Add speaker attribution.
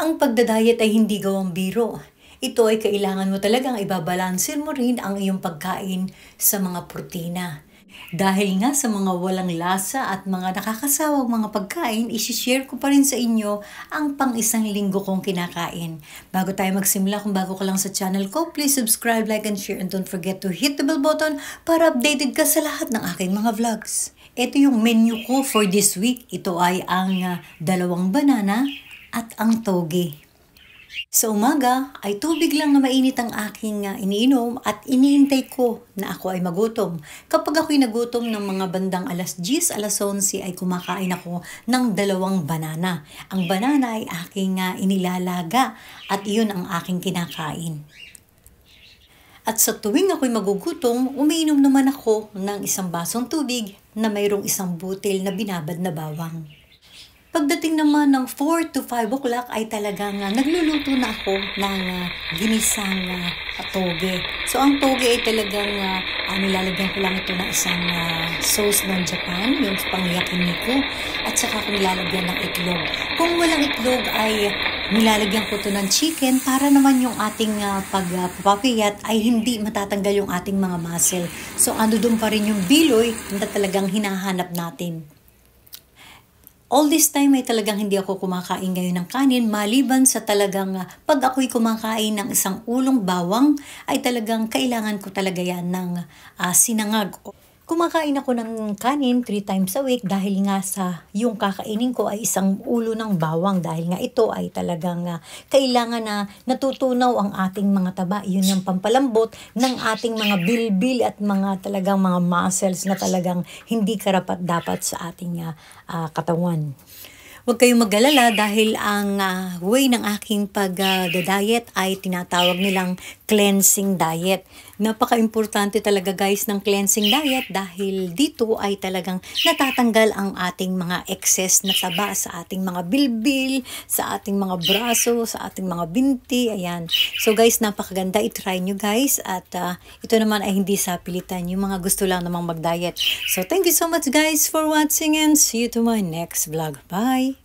Speaker 1: Ang pagdadayet ay hindi gawang biro. Ito ay kailangan mo talagang ibabalansin mo rin ang iyong pagkain sa mga protina. Dahil nga sa mga walang lasa at mga nakakasawang mga pagkain, isishare ko pa rin sa inyo ang pang-isang linggo kong kinakain. Bago tayo magsimula, kung bago ka lang sa channel ko, please subscribe, like, and share, and don't forget to hit the bell button para updated ka sa lahat ng aking mga vlogs. Ito yung menu ko for this week. Ito ay ang 2 banana at ang toge. Sa umaga ay tubig lang na mainit ang aking iniinom at iniintay ko na ako ay magutom. Kapag ako'y nagutom ng mga bandang alas 10, alas 11 ay kumakain ako ng 2 banana. Ang banana ay aking inilalaga at iyon ang aking kinakain. At sa tuwing ako'y magugutom, umiinom naman ako ng 1 basong tubig na mayroong 1 butil na binabad na bawang. Pagdating naman ng 4 to 5 o'clock ay talagang nagluluto na ako ng ginisang toge. So ang toge ay talagang nilalagyan ko lang ito ng isang sauce ng Japan, yung pang yakiniku, at saka ko nilalagyan ng itlog. Kung walang itlog ay nilalagyan ko ito ng chicken para naman yung ating pagpapapiyat ay hindi matatanggal yung ating mga muscle. So doon pa rin yung biloy na talagang hinahanap natin. All this time ay talagang hindi ako kumakain ngayon ng kanin, maliban sa talagang pag ako'y kumakain ng 1 ulong bawang ay talagang kailangan ko talaga yan ng sinangag. Kumakain ako ng kanin 3 times a week dahil nga sa yung kakainin ko ay 1 ulo ng bawang dahil nga ito ay talagang kailangan na natutunaw ang ating mga taba. Yun yung pampalambot ng ating mga bilbil at mga talagang mga muscles na talagang hindi karapat-dapat sa ating katawan. Huwag kayong mag-alala dahil ang way ng aking pag-diet ay tinatawag nilang cleansing diet. Napaka-importante talaga guys ng cleansing diet dahil dito ay talagang natatanggal ang ating mga excess na taba sa ating mga bilbil, sa ating mga braso, sa ating mga binti. Ayan. So guys, napakaganda. I-try nyo guys at ito naman ay hindi sa pilitan. Yung mga gusto lang namang mag-diet. So thank you so much guys for watching and see you to my next vlog. Bye!